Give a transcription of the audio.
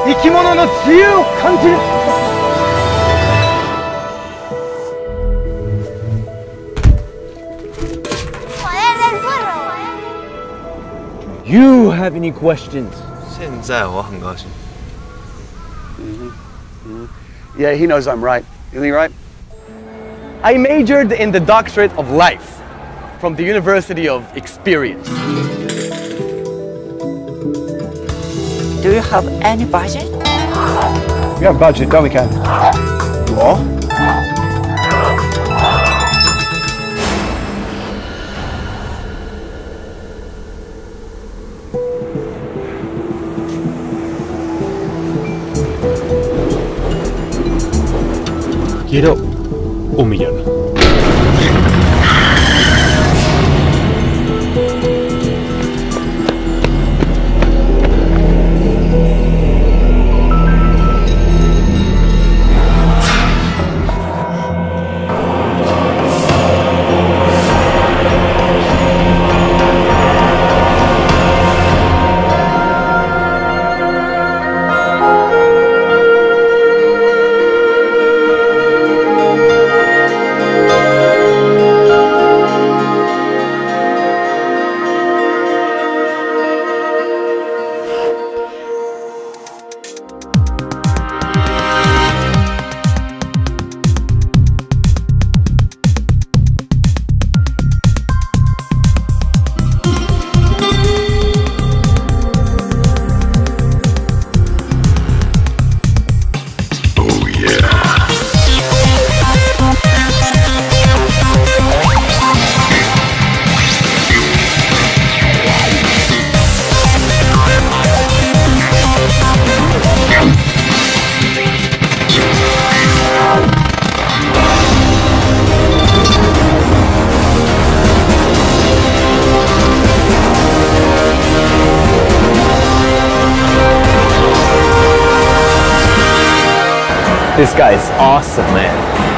生き物の自由を感じる。You have any questions? 现在我很高兴。 Yeah, he knows I'm right. Isn't he right? I majored in the doctorate of life from the University of Experience. Do you have any budget? We have budget, don't we, Ken? What? Quiero 1 millón. This guy is awesome, man.